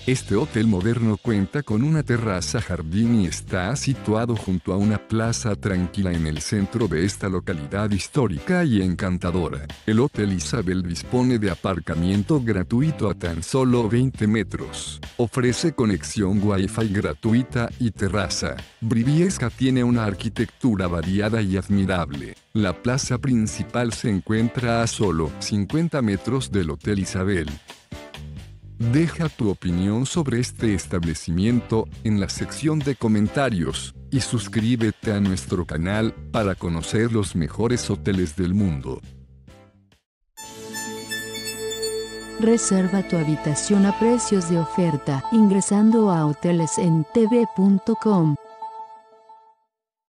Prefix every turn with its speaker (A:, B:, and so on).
A: Este hotel moderno cuenta con una terraza jardín y está situado junto a una plaza tranquila en el centro de esta localidad histórica y encantadora. El Hotel Isabel dispone de aparcamiento gratuito a tan solo 20 metros. Ofrece conexión Wi-Fi gratuita y terraza. Briviesca tiene una arquitectura variada y admirable. La plaza principal se encuentra a solo 50 metros del Hotel Isabel. Deja tu opinión sobre este establecimiento en la sección de comentarios y suscríbete a nuestro canal para conocer los mejores hoteles del mundo.
B: Reserva tu habitación a precios de oferta ingresando a hotelesentv.com.